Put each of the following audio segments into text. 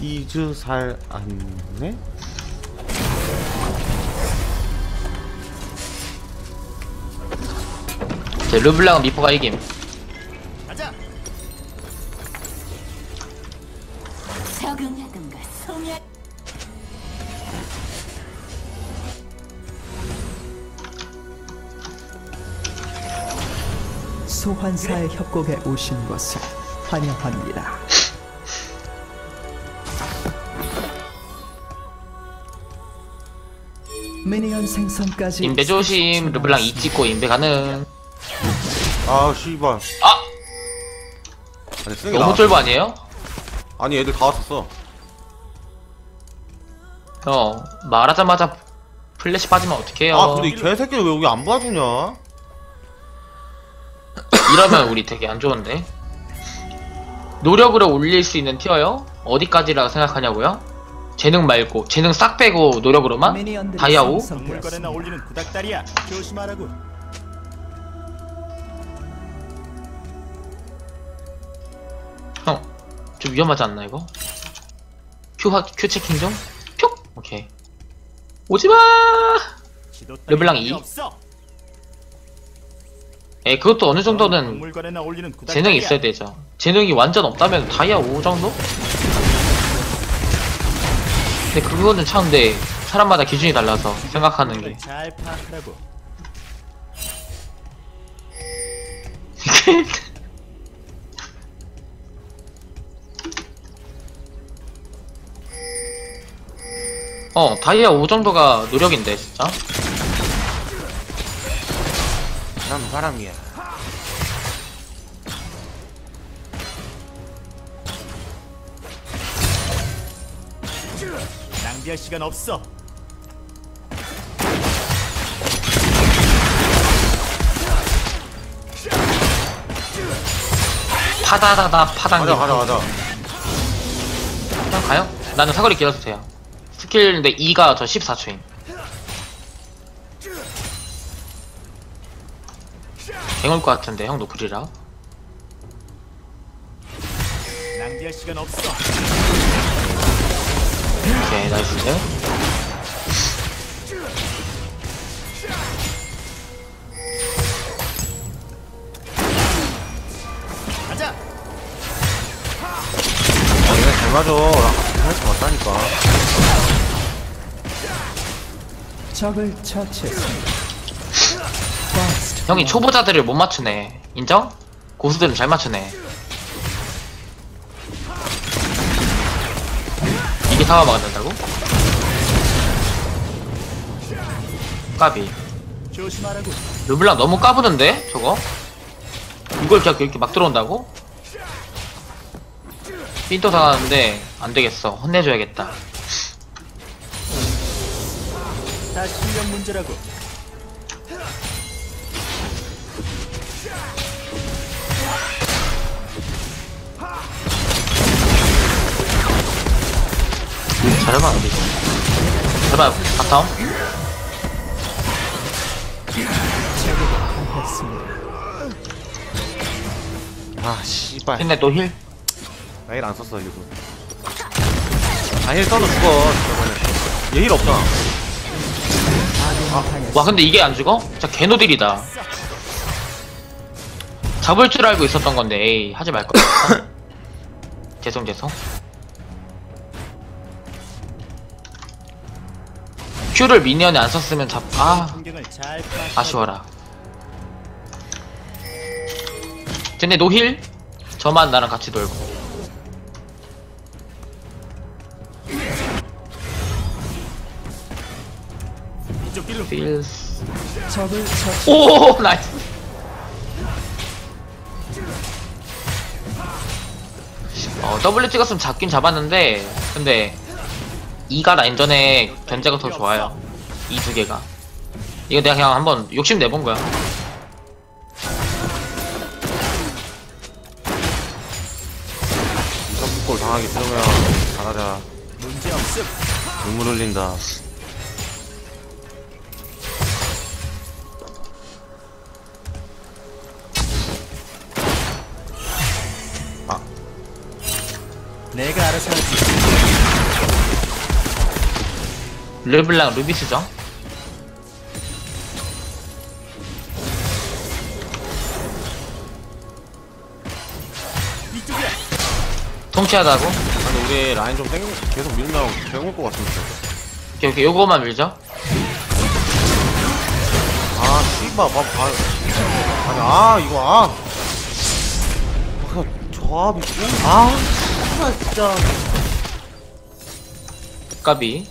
이즈 살 안네? 제 르블랑은 미포가 이김. 가자. 적응하던가 소멸. 소환사의 협곡에 오신 것을 환영합니다. 미니언 생성까지 인베 조심. 30초 르블랑 2 남았습니다. 찍고 인베 가능. 아 씨발. 아! 아니 쓰는 게 너무 나았어. 쫄보 아니에요? 아니 애들 다 왔었어. 말하자마자 플래시 빠지면 어떡해요. 아 근데 이 개새끼는 왜 여기 안 봐주냐? 이러면 우리 되게 안 좋은데. 노력으로 올릴 수 있는 티어요? 어디까지라고 생각하냐고요? 재능 말고 재능 싹 빼고 노력으로만? 미니언들이 다이아 5? 동물거래나 생성되었습니다. 올리는 구닥다리야. 조심하라고. 형, 좀 위험하지 않나 이거? 큐 체킹 좀? 표! 오케이. 오지마! 지도 따위 르블랑 의미 2. 없어. 그것도 어느 정도는 동물거래나 올리는 구닥다리야. 재능이 있어야 되죠. 재능이 완전 없다면 다이아 5 정도? 근데 그거는 참 근데 사람마다 기준이 달라서 생각하는 게. 잘 파악하라고. 다이아 5 정도가 노력인데 진짜. 난 사람이야. 낭비할 시간 없어. 파다다다 파당기. 가자. 그냥 가요? 나는 사거리 길어도 돼요. 스킬 근데 2가 저 14초임. 갱올 것 같은데 형 노플이라. 낭비할 시간 없어. 오케이 나이스. 가자. 얘네 잘 맞아. 나랑 같이 할수 맞다니까. 적을 처치했습니다. First 형이 blood. 초보자들을 못 맞추네. 인정? 고수들은 잘 맞추네. 이게 사와 막아낸다고? 까비. 조심하라고. 르블랑 너무 까부는데 저거? 이걸 그냥 이렇게 막 들어온다고? 핀도 당하는데 안되겠어. 혼내줘야겠다. 다 실력 문제라고. 자르반 어디지? 자르반 바텀? 했습니다. 아 씨발. 근데 또 힐? 나 힐 안 썼어 일부. 아힐 써도 죽어. 저번에. 얘 힐 없잖아. 와 근데 이게 안 죽어? 진짜 개노딜이다. 잡을 줄 알고 있었던 건데 에이 하지 말걸. 죄송. Q를 미니언에 안 썼으면 환경을 잘 파악하라고. 아쉬워라. 근데 노힐? 저만 나랑 같이 놀고. 이쪽 길로. 필스. 적을 처치. 오 나이스. W 찍었으면 잡긴 잡았는데 근데 2가 라인전에 견제가 더 좋아요. 이 두 개가. 이거 내가 그냥 한번 욕심 내본 거야. 점프골 당하기 싫으면 잘하자. 문제 없음. 눈물 흘린다. 내가 알아서 하지. 르블랑 루비스죠. 이쪽이야. 통쾌하다고? 아니 우리 라인 좀 계속 밀면 배울 것 같은데. 오케이 오케이 요거만 밀죠. 아 씨발 아니 이거 조합이 씨발 진짜. 까비.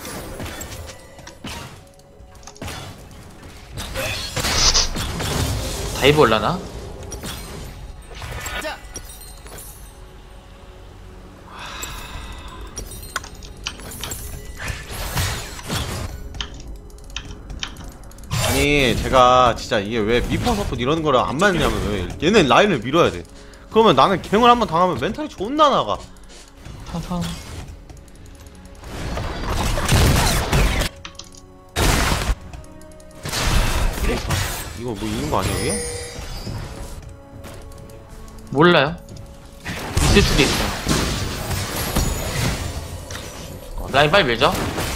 다이브 올라나? 가자. 아니 제가 진짜 이게 왜 미퍼 서폿 이런 거를 안 맞냐면 왜 얘네 라인을 밀어야 돼. 그러면 나는 갱을 한번 당하면 멘탈이 존나 나가. 팡팡. 이거 뭐 이긴 거 아니야 이게? 몰라요. 있을 수도 있어. 라인 빨리 밀죠.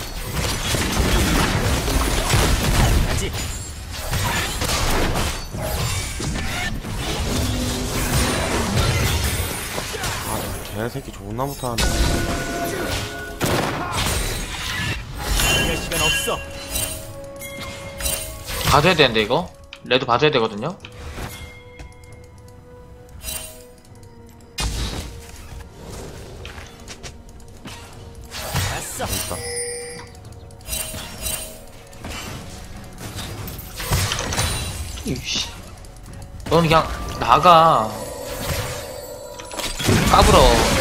가지. 개새끼 존나 못하네. 할 시간 없어. 봐줘야 되는데 이거 레드 봐줘야 되거든요. 됐어. 있다. 이씨. 넌 그냥 나가. 까불어.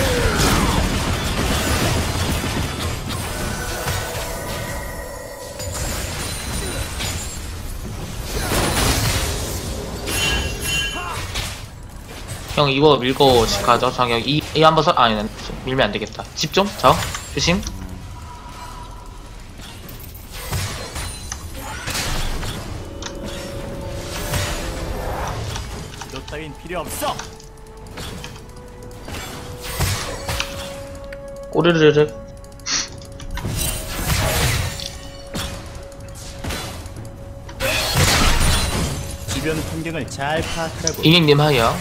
형 이거 밀고 집 가죠. 정혁 이 한번 아니 밀면 안 되겠다. 집 좀. 저 조심. 너 따윈 필요 없어. 꼬르르르. 주변 환경을 잘 파악하라고. 잉잉님 하여.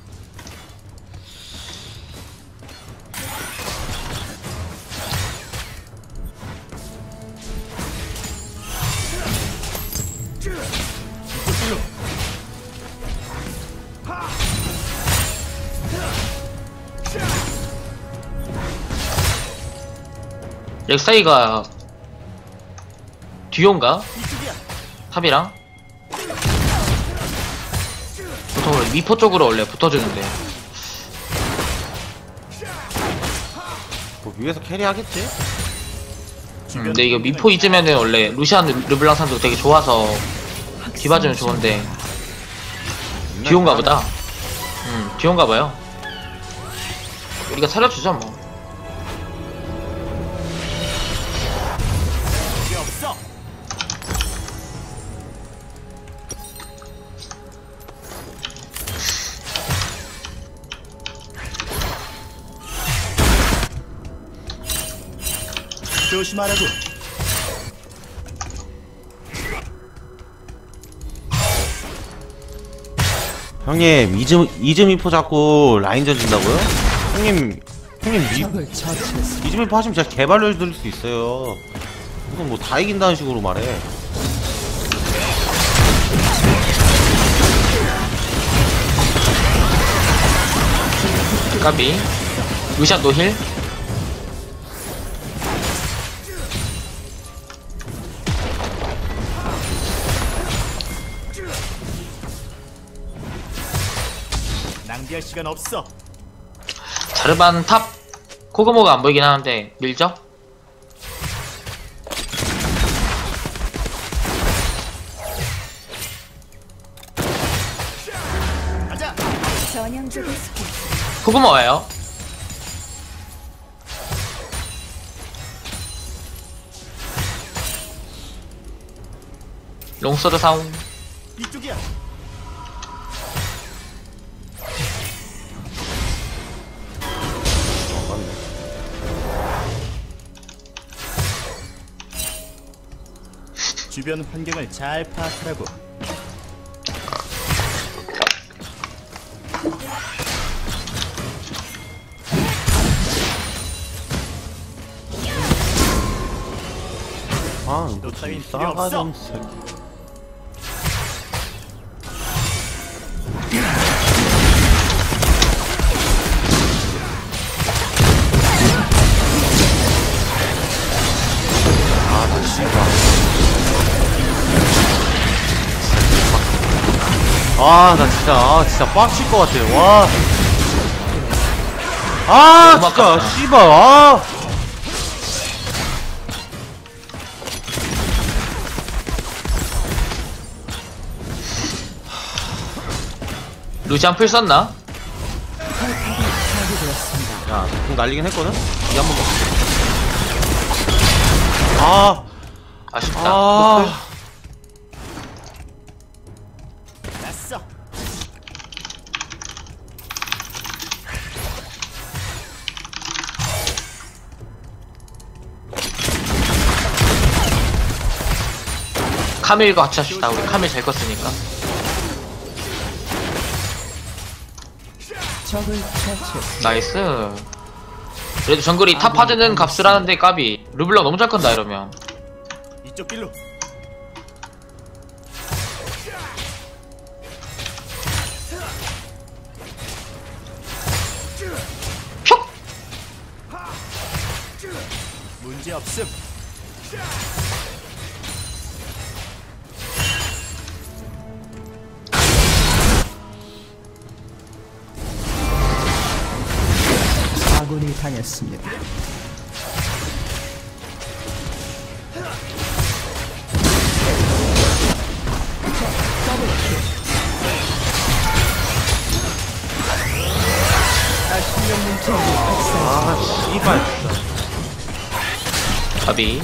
렉사이가 듀오인가? 이쪽이야. 탑이랑? 보통 원래 미포 쪽으로 원래 붙어주는데 뭐 위에서 캐리하겠지? 근데 이거 미포 잊으면은 원래 루시안 르블랑 산도 되게 좋아서 뒤봐주면 좋은데 듀오인가 보다. 듀오인가 봐요. 우리가 차려주죠 뭐. 필요 없어. 조심하라고. 형님 이즈미포 잡고 라인전 진다고요? 형님 적을 처치했습니다. 이즈미포 하시면 제가 개발을 드릴 수 있어요. 무슨 뭐 다 이긴다는 식으로 말해. 까비. 루시안 노힐. 낭비할 시간 없어. 자르반 탑. 코그모가 안 보이긴 하는데 밀죠? 가자. 전형적인 스킬. 코그모 와요. 롱서드 사용. 이쪽이야. 주변 환경을 잘 파악하라고. 아, 너 따윈 필요 싸가지 없어. 없는 새끼. 아, 나 씨발. 나 진짜 빡칠 것 같아. 와. 아, 너무 진짜, 아깝다. 씨발, 아. 루시안 풀 썼나? 야, 공 날리긴 했거든? 이 한 번 더. 아, 아쉽다. 아. 났어. 카밀과 같이 합시다. 우리 카밀 잘 컸으니까. 적을 처치했습니다. 나이스. 그래도 정글이 탑 파드는 값을 하는데 까비. 르블랑 너무 잘 큰다 이러면. 이쪽 길로. 표! 문제 없음. 아군이 당했습니다. 아, 씨발, 진짜. 까비.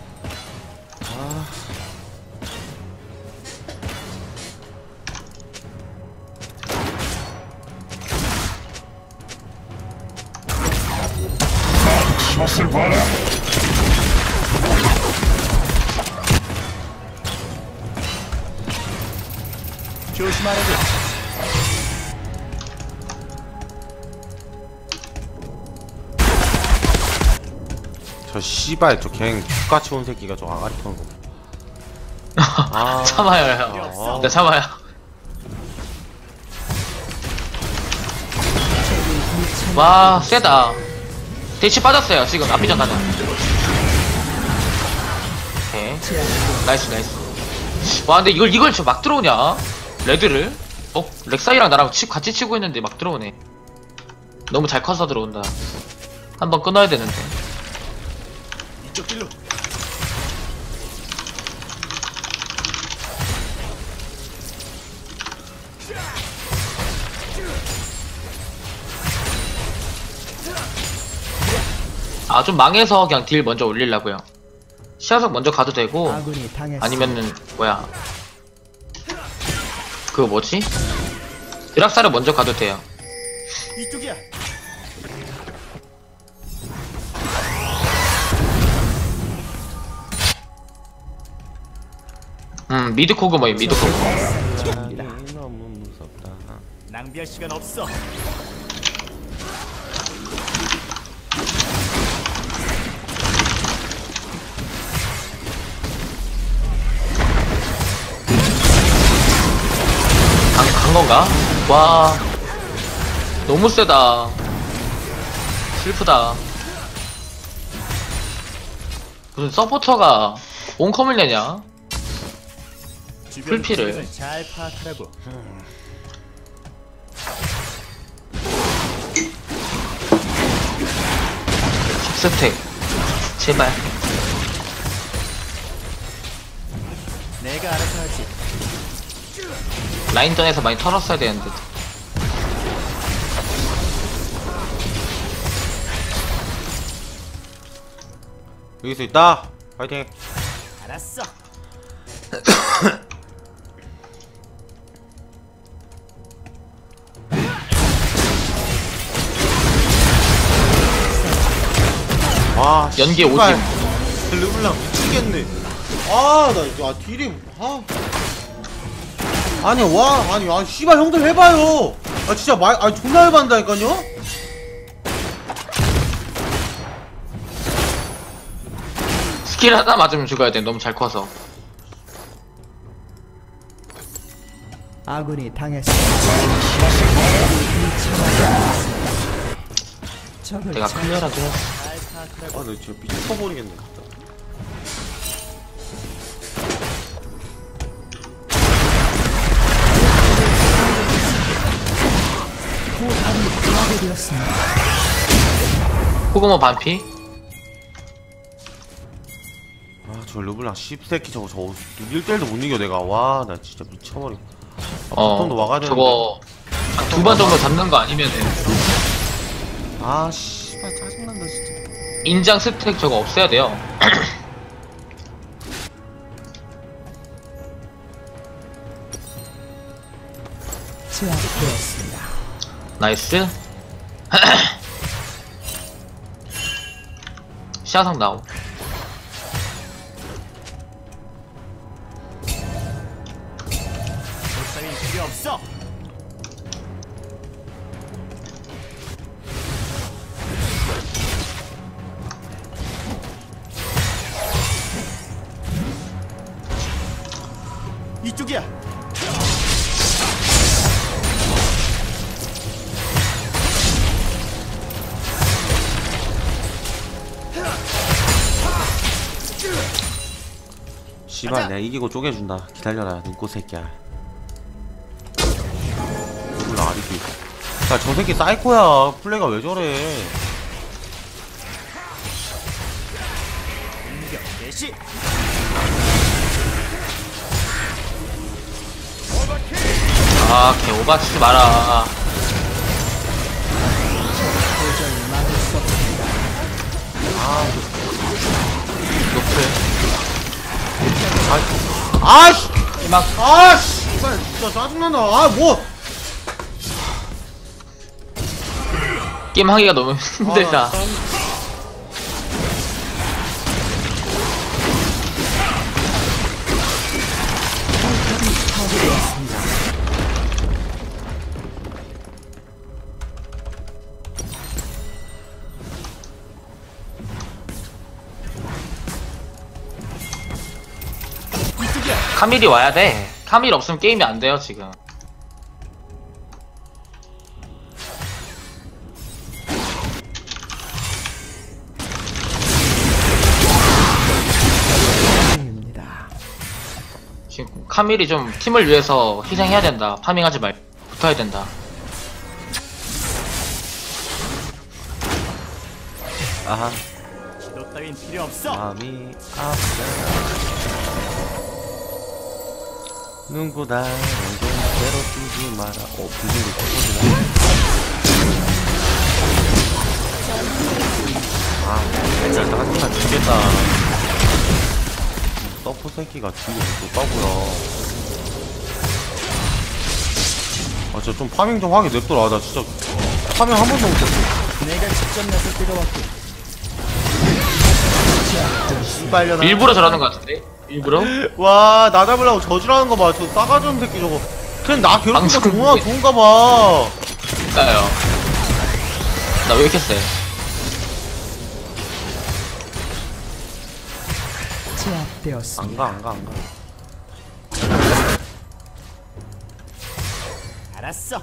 조심하라고. 저 씨발, 저 갱, X같이 온 새끼가 저 아가리 터는 거. 아. 참아요 형. 네 참아요. 와 세다. 대치 빠졌어요 지금. 앞비전 가자. 오케이. 나이스 나이스. 와 근데 이걸 저 막 들어오냐? 레드를? 어? 렉사이랑 나랑 같이 치고 있는데 막 들어오네. 너무 잘 커서 들어온다. 한번 끊어야 되는데. 이쪽 길로. 아 좀 망해서 그냥 딜 먼저 올리려고요. 시야석 먼저 가도 되고 아군이 당했습니다. 아니면은 뭐야 그거 뭐지? 드락사를 먼저 가도 돼요. 이쪽이야. 미드 코그 뭐임 미드 코그. 이 너무 무섭다. 낭비할 시간 없어. 간 건가? 와 너무 세다. 슬프다. 무슨 서포터가 온컴을 내냐? 주변 풀피를. 환경을 잘 파악하라고. 스택 제발. 내가 알아서 하지. 라인전에서 많이 털었어야 되는데. 여기서 있다. 파이팅. 알았어. 와, 연계 씨발. 50. 르블랑 미치겠네. 나 딜이 아니 씨발 형들 해봐요. 진짜 존나 해봤다니까요. 스킬 하나 맞으면 죽어야 돼. 너무 잘 커서. 아군이 당했습니다. 적을 내가 클리어라도 해. 나 진짜 미쳐버리겠네. 파괴되었습니다. 호구모 반피. 저 르블랑 씹새끼 저거 1대1도 못 이겨 내가. 와 나 진짜 미쳐버리겠네. 보통도 와가야 되는데. 저거 두 번 정도 잡는 거 아니면은 씨발 짜증난다 진짜. 인장 스택 저거 없애야 돼요. 제압되었습니다. 나이스. 시야상 나오. 따윈 필요 없어. 이쪽이야. 씨발 내가 이기고 쪼개준다. 기다려라 눈꽃 새끼야. 몰라 아리기. 저 새끼 사이코야. 플레이가 왜 저래. 공격 개시. 개 오바치지 마라. 도저히 막을 수 없습니다. 노플. 씨발 진짜 짜증난다. 게임 하기가 너무 힘들다. 파괴되었습니다. 카밀이 와야 돼. 카밀 없으면 게임이 안 돼요 지금. 입니다. 지금 카밀이 좀 팀을 위해서 희생해야 된다. 파밍하지 말. 붙어야 된다. 아하 지도 따윈 필요 없어. 마음이 아프다. 눈보다 언제로 뛰지 마라. 부진이 터지나. 진짜 짜증나 죽겠다. 서포 새끼가 뒤에 못 가고요. 진짜 좀 파밍 좀 하게 냅둬라. 나 진짜 파밍 한 번도 못했어. 내가 직접 나설 때가 왔고. 씨발려나. 일부러 저러는 것 같은데? 일부러? 와, 나 잡으려고 저지라는 거 봐. 저 싸가지 없는 새끼 저거. 그냥 나 괴롭히니까 방송 좋은가 봐. 나요. 나 왜 이렇게 세? 제압되었습니다. 안 가. 알았어.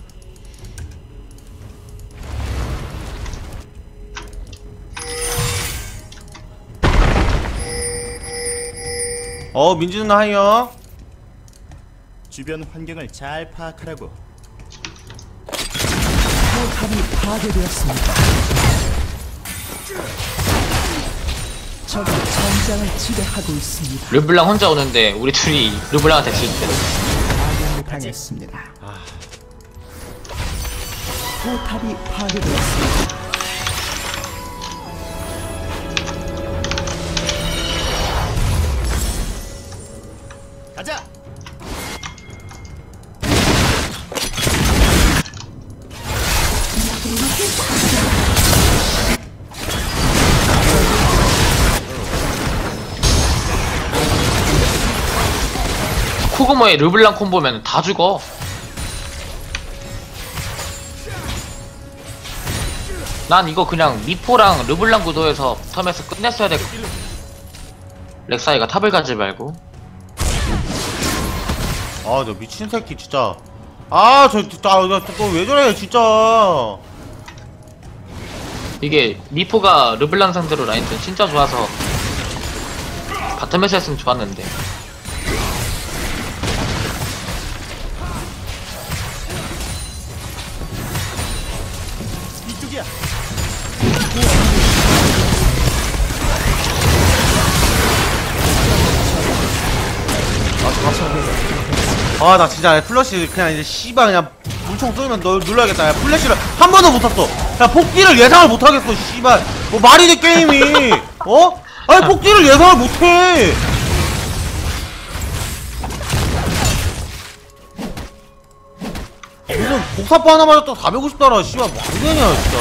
민지 누나 하이요. 주변 환경을 잘 파악하라고. 포탑이 파괴되었습니다. 적이 전장을 지배하고 있습니다. 르블랑 혼자 오는데 우리 둘이 르블랑한테 질 때. 아군이 당했습니다. 포탑이 파괴되었습니다. 가자. 코그모의 르블랑 콤보면 다 죽어. 난 이거 그냥 미포랑 르블랑 구도에서 텀에서 끝냈어야 될 거. 렉사이가 탑을 가지 말고. 아, 저 미친 새끼 진짜. 아, 왜 저래 진짜. 이게 미포가 르블랑 상대로 라인전 진짜 좋아서 바텀에서 했으면 좋았는데. 이쪽이야. 아, 나 진짜 플러시 그냥 이제 씨발 그냥 물총 쏘면 너 눌러야겠다. 야, 플래시를 한 번도 못 쐈어. 야, 폭기를 예상을 못 하겠어. 씨발. 뭐 말이 돼 게임이. 어? 아니, 폭기를 예상을 못 해. 무슨 복사포 하나 맞았다 450달러. 씨발 뭐 안 되냐, 진짜.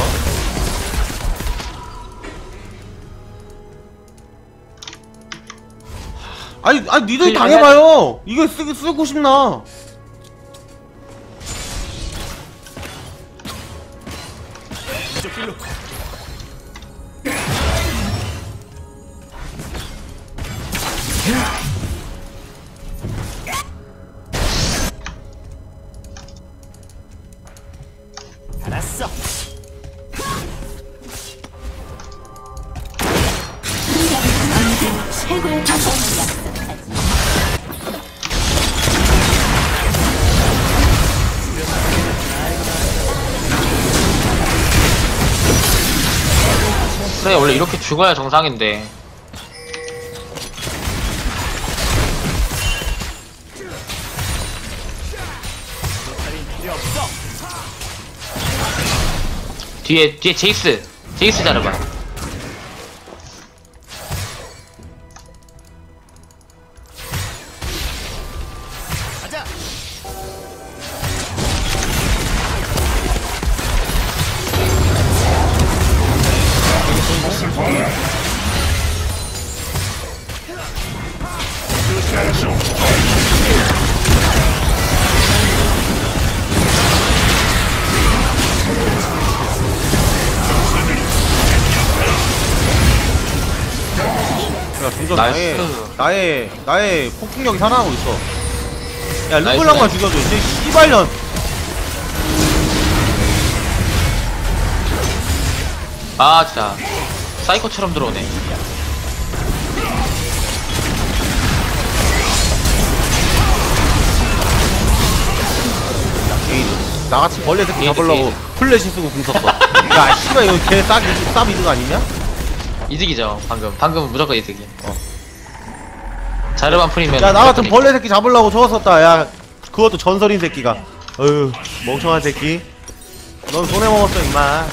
아니 니들이 당해봐요. 이게 쓰고 싶나? 이쪽 길로. 알았어. 최고의 방법이야. 그래, 원래 이렇게 죽어야 정상인데. 필요 없어. 뒤에 제이스 자르봐. 가자. 야, 진짜 나이스. 나의 폭풍력이 살아나고 있어. 야, 나이스, 르블랑만 나이스. 죽여줘. 이제 씨발년. 아 진짜 사이코처럼 들어오네. 게이드. 나같이 벌레 새끼 게이드, 잡으려고 게이드. 플래시 쓰고 궁 썼어. 야, 씨발 이거 개 쌉 이득 아니냐? 이득이죠. 방금 무조건 이득이. 자르반 프리면 야, 나 같은 벌레 새끼 잡으려고 저거 썼다. 야, 그것도 전설인 새끼가. 어휴, 멍청한 새끼. 넌 손해 먹었어, 임마.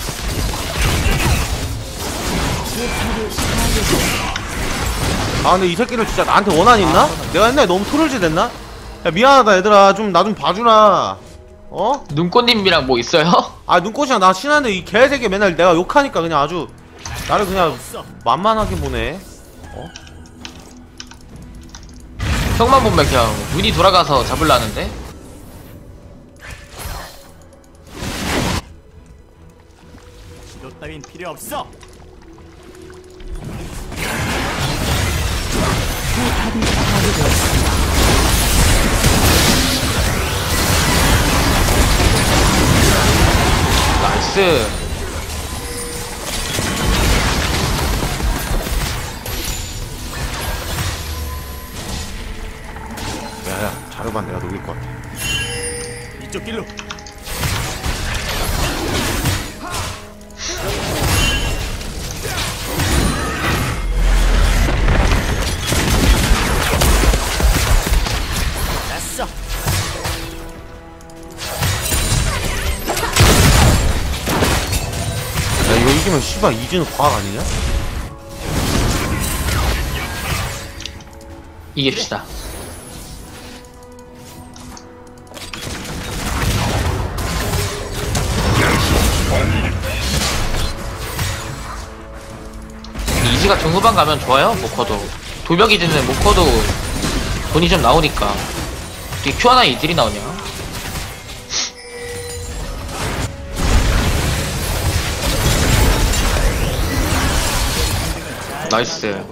아, 근데 이 새끼를 진짜 나한테 원한 있나? 내가 옛날에 너무 토를지 됐나? 야, 미안하다, 얘들아. 좀 나 좀 봐주라. 어? 눈꽃님이랑 뭐 있어요? 아, 눈꽃이랑 나 친한데 이 개새끼 맨날 내가 욕하니까 그냥 아주 나를 그냥 만만하게 보네. 어? 형만 보면 그냥 눈이 돌아가서 잡으려는데. 지도 따윈 필요 없어. 포탑이 파괴되었습니다. 나이스. 야야, 자르반 내가 녹일 것 같아. 이쪽 길로. 알았어. 야, 이거 이기면 씨발 이지는 과학 아니냐? 이깁시다. 이지가 중후반 가면 좋아요. 모커도 도벽 이지는 모커도 돈이 좀 나오니까. 어떻게 큐 하나 이들이 나오냐? 나이스.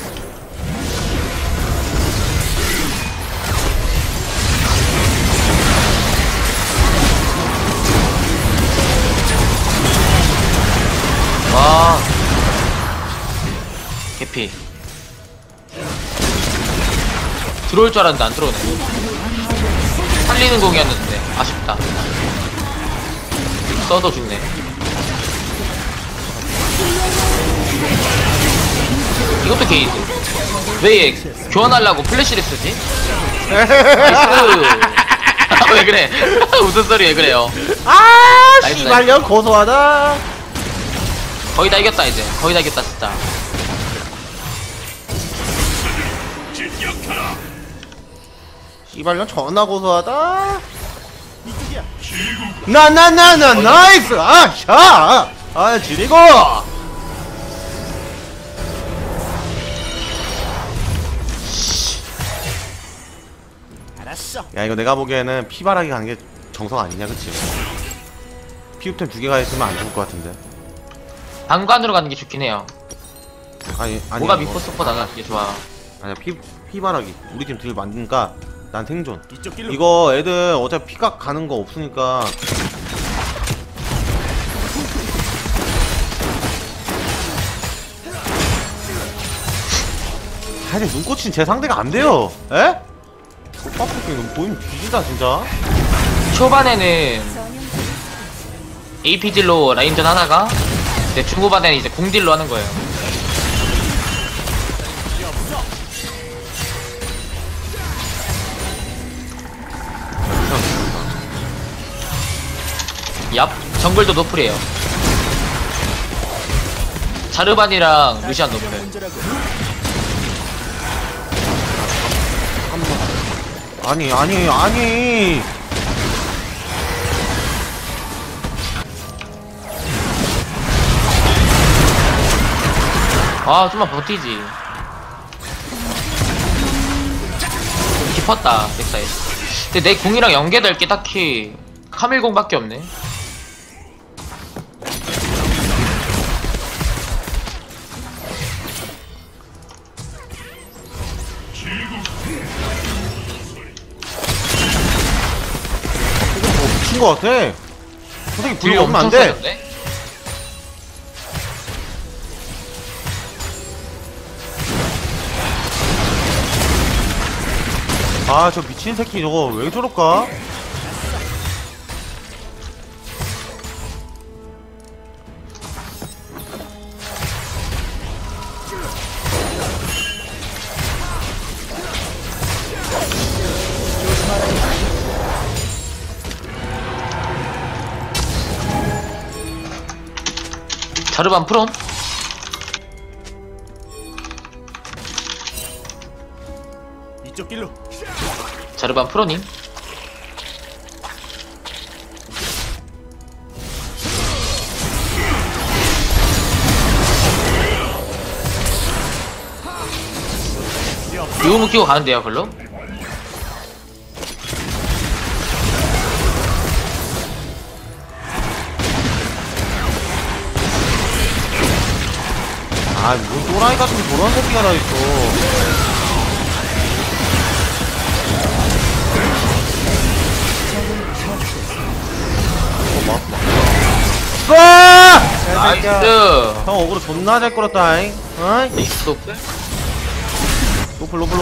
와. 개피. 들어올 줄 알았는데 안 들어오네. 살리는 공이었는데 아쉽다. 써도 죽네. 이것도 게이드. 왜 얘 교환하려고 플래시를 쓰지? 나이스. 왜 그래? 무슨 소리 왜 그래요? 아 나이스, 씨발년 고소하다. 거의 다 이겼다 이제. 거의 다 이겼다 진짜. 씨발년 존나 고소하다. 이쪽이야. 나나나나 나이스. 아샤. 아 지리고. 알았어. 야 이거 내가 보기에는 피바라기 가는 게 정성 아니냐, 그치? 피우템 2개가 있으면 안 좋을 것 같은데. 방관으로 가는 게 좋긴 해요. 아니 뭐가 이거. 미포스보다 나는 게 좋아. 아니야 피바라기 우리 팀 딜 만드니까 난 생존. 이쪽 길로. 이거 애들 어차피 피각 가는 거 없으니까. 아니 눈꽃은 제 상대가 안 돼요. 에? 빡빡이 너무 보이면 뒤진다 진짜. 초반에는 전형적인 AP 딜로 라인전 하다가 이제 중후반에는 이제 공딜로 하는 거예요. 얍, 정글도 노플이에요. 자르반이랑 루시안 노플. 문제라고. 아니. 아, 좀만 버티지. 깊었다, 넥사이. 근데 내 궁이랑 연계될 게 딱히 카밀공밖에 없네. 미친 거 같아. 선생님 불 딜 오면 안 엄청 돼. 세졌네? 아 저 미친 새끼 저거 왜 저럴까? 자르반 프론? 이쪽 길로. 자르반 프로님? 유무 끼고 가는데요, 글로? 아, 뭔 또라이 같은 저런 새끼가 다 있어. 아! 나이스! 형 어그로 존나 잘 끌었다잉. 어이? 리스 노플? 로플. 먹었다.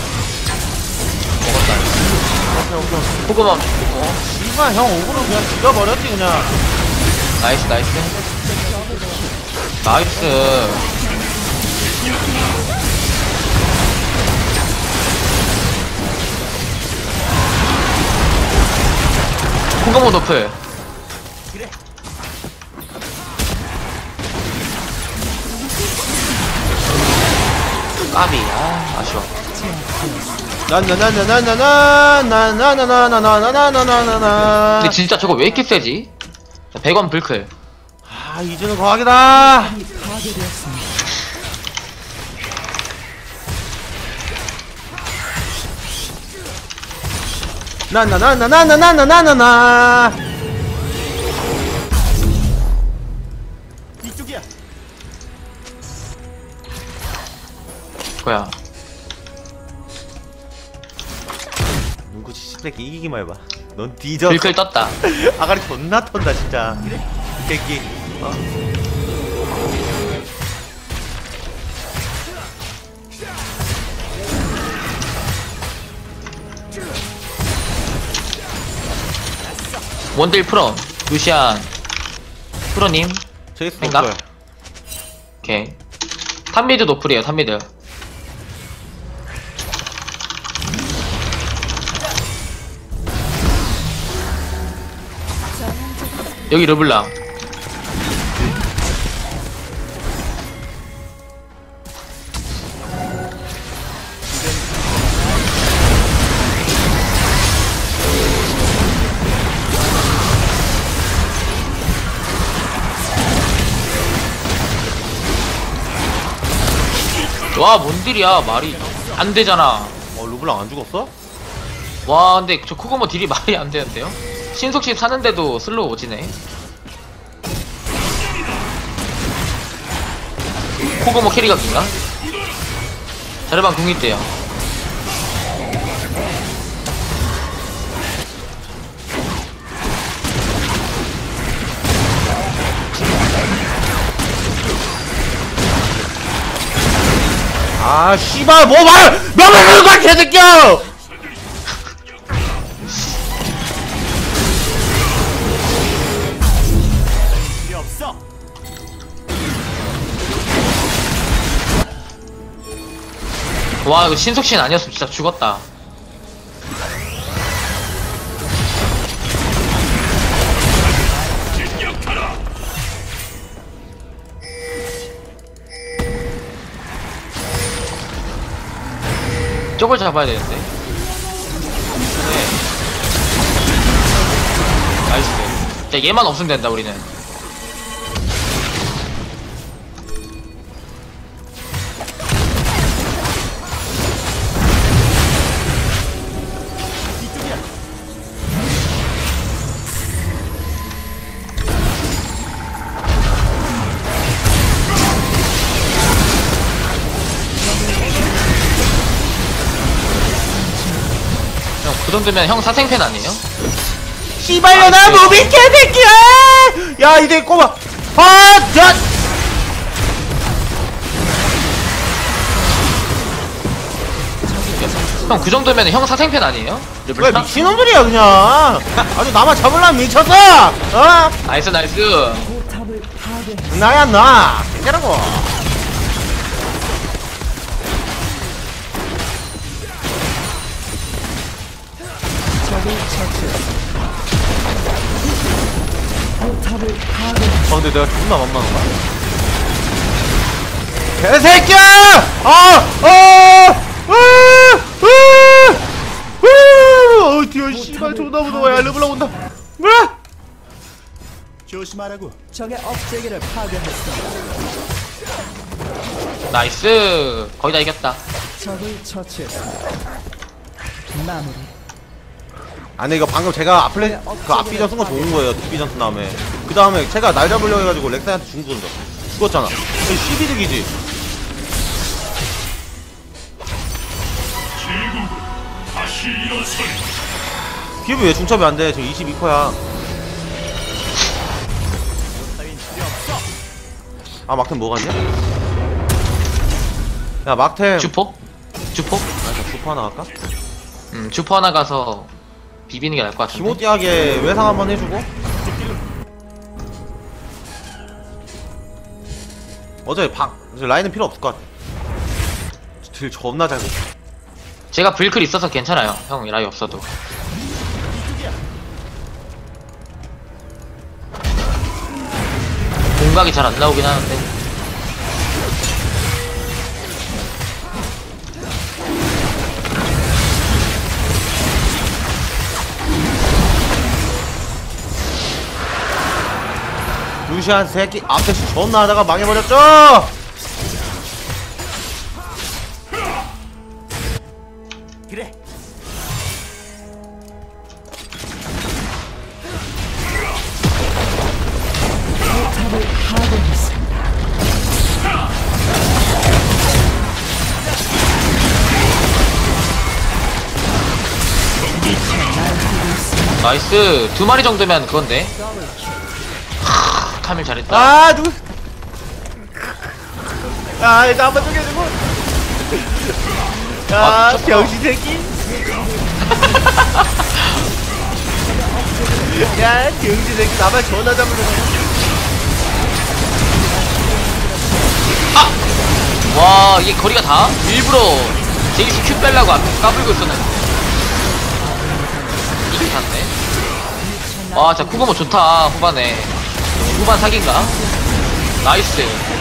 오케이. 포그만 씨발, 형 어그로 그냥 죽여버렸지, 그냥. 나이스. 나이스. 포그만 노플. 까비. 아, 아쉬워. 나나나나나나나나나나나나나나나나나나. 근데 진짜 저거 왜 이렇게 세지? 100원 불클. 아, 이제는 과학이다. 파괴되었습니다. 나나나나나나나나나나. 이쪽이야. 뭐야? 눈구치 씨새끼 이기기만 해봐. 넌 뒤져. 불클 떴다. 아가리 존나 턴다 진짜. 새끼. 원딜 프로 루시안 프로님 제이스 생각? 노플. 오케이. 탑미드 노플이에요. 탑미드. 여기 르블랑. 와, 뭔 딜이야. 말이 안 되잖아. 루블랑 안 죽었어? 와, 근데 저 코고모 딜이 말이 안 되는데요? 신속시 사는데도 슬로우 오지네. 코고모 캐리각인가? 자르반 궁 있대요. 아 씨발 뭐 말! 명예를 가 개새끼야! 필요 없어. 와, 이거 신속신 아니었으면 진짜 죽었다. 저걸 잡아야 되는데. 네. 나이스. 자, 얘만 없으면 된다, 우리는. 이쪽이야. 형, 그 정도면 형 사생팬 아니에요? 씨발려나 무비 개새끼야! 야 이제 꼬마 아! 자! 형, 그 정도면 형 사생팬 아니에요? 왜 르블랑? 미친놈들이야 그냥. 아주 나만 잡으려면 미쳤어! 어? 나이스, 나이스. 포탑을 파괴했습니다. 나야 나! 깨라고. 적을 처치했습니다. 포탑을 파괴했습니다. 근데 내가 존나 만만한가? 개새끼야! 뒤에 씨발 존나 무서워. 야 르블랑 온다. 뭐? 조심하라고. 적의 업체계를 파괴했습니다. 나이스. 거의 다 이겼다. 적을 처치했습니다. 마무리. 아니 이거 방금 제가 그 앞비전 쓴 거 좋은 거예요. 뒷비전 쓴 다음에 그 다음에 제가 날 잡으려고 해가지고 렉사이한테 죽었잖아. 12득이지. 기업이 왜 중첩이 안 돼? 지금 22%야. 따윈 필요 없어. 아 막템 뭐 갔냐? 야 막템 주포? 주포? 아, 주포 하나 갈까? 주포 하나 가서 비비는 게 나을 것 같은데. 기모띠하게 외상 한번 해주고. 어차피 라인은 필요 없을 것 같아. 딜 존나 잘 못. 제가 불클 있어서 괜찮아요. 형 라이 없어도. 이쪽이야. 공각이 잘 안 나오긴 하는데. 루시안 새끼 앞대시 존나 하다가 망해버렸죠? 그래. 나이스. 2마리 정도면 그건데. 카밀 잘했다. 아 누구 아 일단 한번 쪼개주고 야 아, 미쳤다. 병신 새끼 야 병신 새끼 나만 전화 잡으려고 와, 이게 거리가 다? 일부러 제이스 큐 빼려고 앞에 까불고 있었는데. 이게 탔네. 와, 진짜 쿠고모 좋다, 후반에. 후반 사기인가? 나이스.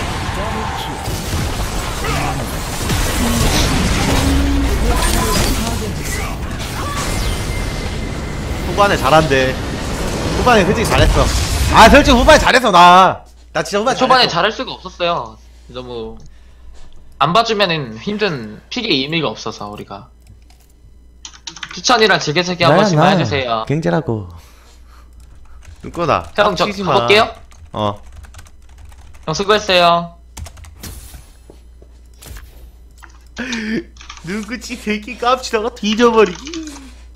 후반에 잘한대 후반에 솔직히 잘했어 아 솔직히 후반에 잘했어 나 진짜 후반에 초반에 잘했어. 잘할 수가 없었어요. 너무 안 봐주면은 힘든 픽의 의미가 없어서 우리가 추천이랑 즐겨찾기 한 번씩만 해주세요. 갱제라고 누구다 형, 저 가볼게요. 어 형 수고했어요. 누구지 새끼 깝치다가 뒤져버리기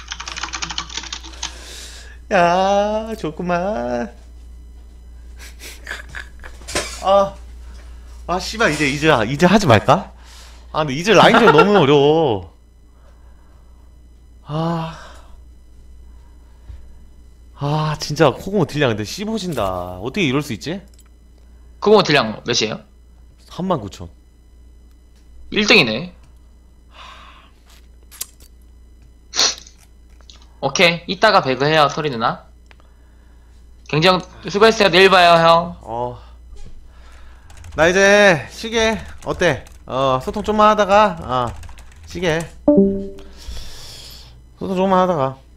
야 좋구만 아 씨발 이제 하지 말까? 아 근데 이제 라인전 너무 어려워 진짜 코고모 딜량 근데 씹어진다 어떻게 이럴 수 있지? 쿠고모 딜량 몇이에요? 39,000 1등이네. 오케이, 이따가 배그해요, 토리 누나. 굉장히 수고했어요. 내일 봐요, 형. 나 이제 쉬게 어때? 소통 좀만 하다가 쉬게 소통 좀만 하다가